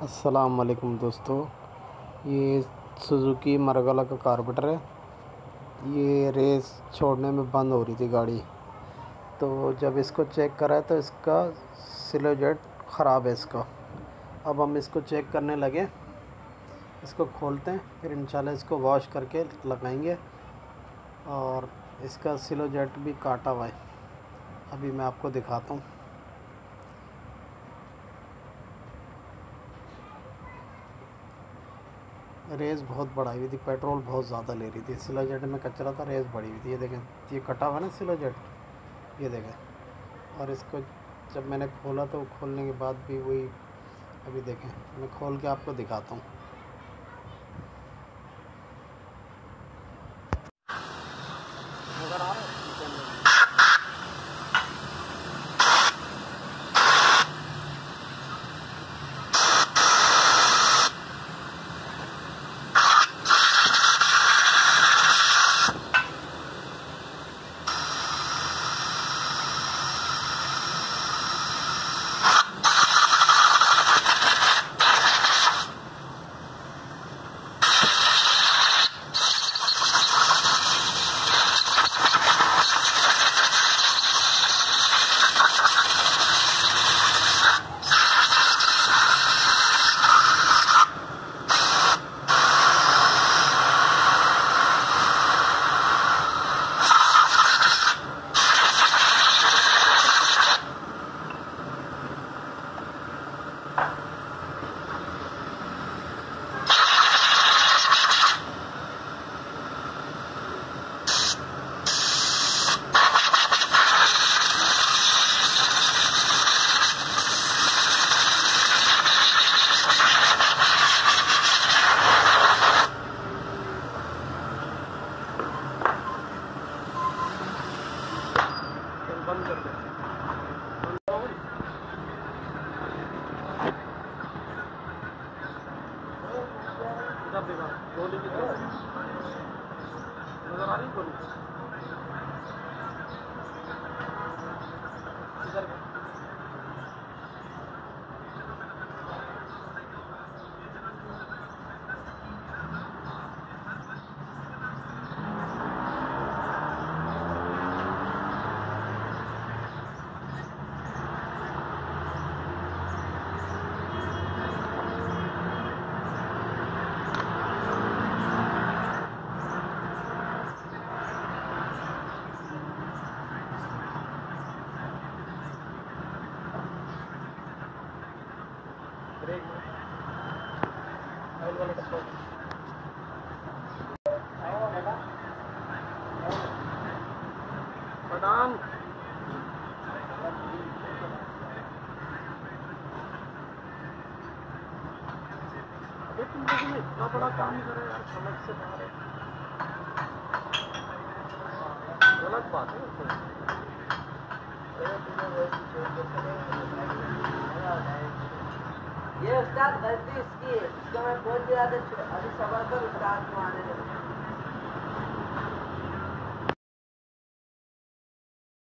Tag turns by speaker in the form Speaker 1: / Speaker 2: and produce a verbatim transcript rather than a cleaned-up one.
Speaker 1: अस्सलाम वालेकुम दोस्तों, ये सुजुकी मरगला का कार्बोरेटर है। ये रेस छोड़ने में बंद हो रही थी गाड़ी, तो जब इसको चेक करा तो इसका सिलोजेट ख़राब है इसका। अब हम इसको चेक करने लगे, इसको खोलते हैं, फिर इंशाल्लाह इसको वॉश करके लगाएंगे। और इसका सिलोजेट भी काटा हुआ है, अभी मैं आपको दिखाता हूँ। रेस बहुत बढ़ाई हुई थी, पेट्रोल बहुत ज़्यादा ले रही थी, सिलोजेट में कचरा था, रेस बढ़ी हुई थी। ये देखें, ये कटा हुआ ना सिलोजेट, ये देखें। और इसको जब मैंने खोला तो खोलने के बाद भी वही, अभी देखें, मैं खोल के आपको दिखाता हूँ। नज़र आ रहा है? बंद कर दे। गोली की तरफ नजर आ रही गोली इधर। ब्रेक ऑयल वाला डब्बा बादाम। अबे तुम लोगों ने इतना बड़ा काम करे यार, समझ से बाहर है। गलत बात है।
Speaker 2: ये उस्ताद गलती इसकी है, इसको मैं बोल दिया था अभी सबर कर, उस्ताद को आने दो।